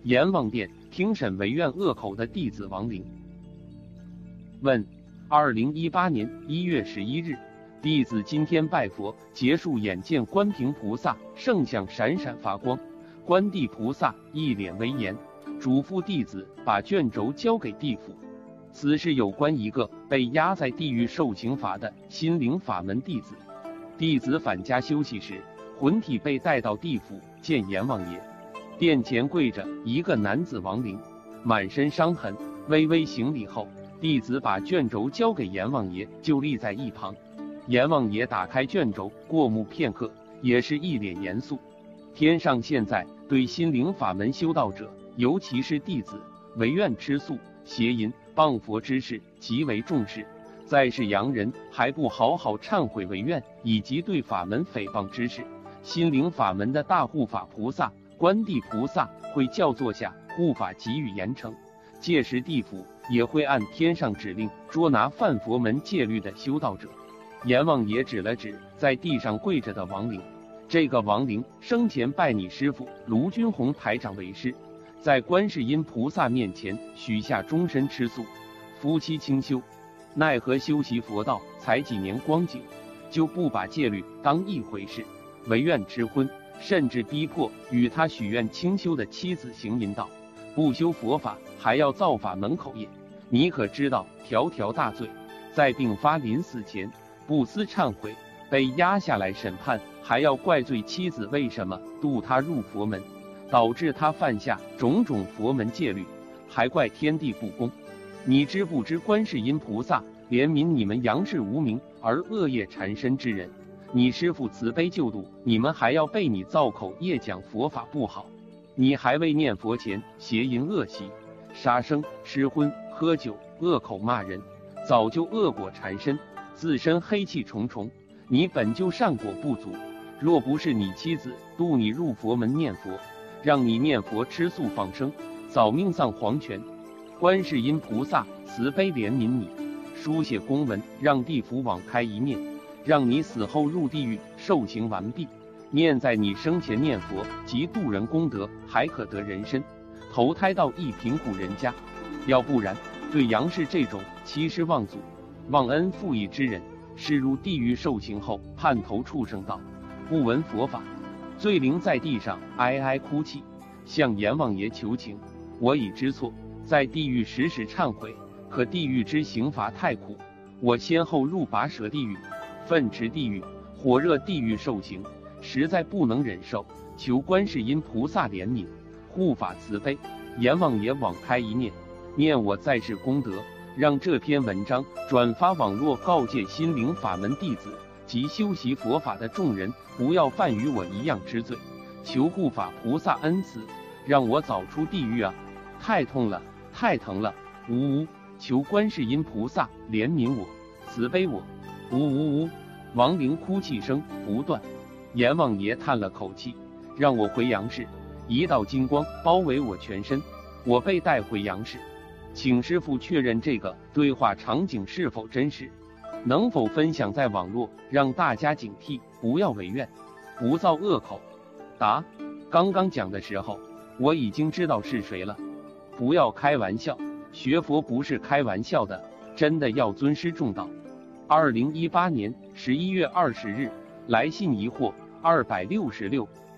阎王殿听审违愿恶口的弟子王陵。问：2018年1月11日，弟子今天拜佛结束，眼见观平菩萨圣像闪闪发光，观地菩萨一脸威严，嘱咐弟子把卷轴交给地府。此事有关一个被压在地狱受刑罚的心灵法门弟子。弟子返家休息时，魂体被带到地府见阎王爷。殿前跪着一个男子王陵，满身伤痕，微微行礼后，弟子把卷轴交给阎王爷，就立在一旁。阎王爷打开卷轴，过目片刻，也是一脸严肃。天上现在对心灵法门修道者，尤其是弟子，违愿吃素、邪淫、谤佛之事极为重视。在世洋人还不好好忏悔违愿以及对法门诽谤之事，心灵法门的大护法菩萨观地菩萨会叫坐下护法，给予严惩。届时地府也会按天上指令捉拿犯佛门戒律的修道者。阎王爷指了指在地上跪着的王陵，这个王陵生前拜你师父卢军宏台长为师，在观世音菩萨面前许下终身吃素、夫妻清修，奈何修习佛道才几年光景，就不把戒律当一回事，违愿吃荤，甚至逼迫与他许愿清修的妻子行淫道，不修佛法还要造法门口业，你可知道条条大罪？在病发临死前不思忏悔，被压下来审判，还要怪罪妻子为什么渡他入佛门，导致他犯下种种佛门戒律，还怪天地不公。你知不知观世音菩萨怜悯你们杨氏无名而恶业缠身之人？你师父慈悲救度你们，还要被你造口业讲佛法不好。你还未念佛前邪淫恶习、杀生、吃荤、喝酒、恶口骂人，早就恶果缠身，自身黑气重重。你本就善果不足，若不是你妻子渡你入佛门念佛，让你念佛吃素放生，早命丧黄泉。观世音菩萨慈悲怜悯你，书写公文，让地府网开一面，让你死后入地狱受刑完毕，念在你生前念佛及度人功德，还可得人身，投胎到一贫苦人家。要不然，对杨氏这种欺师忘祖、忘恩负义之人，是入地狱受刑后判投畜生道，不闻佛法，罪灵在地上哀哀哭泣，向阎王爷求情。我已知错，在地狱时时忏悔，可地狱之刑罚太苦，我先后入拔舌地狱、粪池地狱、火热地狱受刑，实在不能忍受，求观世音菩萨怜悯，护法慈悲。阎王爷网开一面，念我在世功德，让这篇文章转发网络，告诫心灵法门弟子及修习佛法的众人，不要犯与我一样之罪，求护法菩萨恩慈，让我早出地狱啊！太痛了，太疼了，呜呜！求观世音菩萨怜悯我，慈悲我，呜呜呜！亡灵哭泣声不断。阎王爷叹了口气，让我回杨氏。一道金光包围我全身，我被带回杨氏，请师父确认这个对话场景是否真实，能否分享在网络，让大家警惕，不要违愿，不造恶口。答：刚刚讲的时候，我已经知道是谁了。不要开玩笑，学佛不是开玩笑的，真的要尊师重道。2018年11月20日，来信疑惑266。